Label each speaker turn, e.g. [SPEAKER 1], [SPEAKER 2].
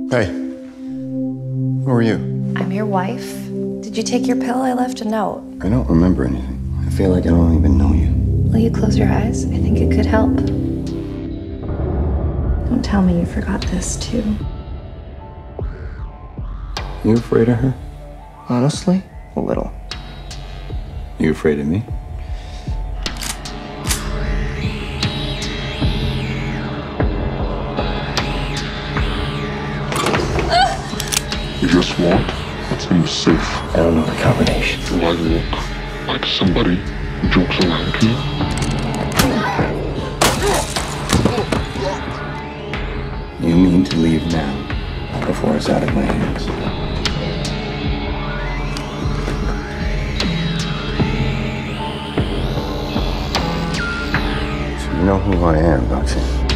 [SPEAKER 1] Hey, who are you?
[SPEAKER 2] I'm your wife. Did you take your pill? I left a note.
[SPEAKER 1] I don't remember anything. I feel like I don't even know you.
[SPEAKER 2] Will you close your eyes? I think it could help. Don't tell me you forgot this, too.
[SPEAKER 1] You afraid of her?
[SPEAKER 3] Honestly, a little.
[SPEAKER 1] You afraid of me?
[SPEAKER 4] You just walk. That seems safe.
[SPEAKER 1] I don't know the combination.
[SPEAKER 4] Do I look like somebody who jokes around here?
[SPEAKER 1] You mean to leave now, before it's out of my hands? So you know who I am, don't you?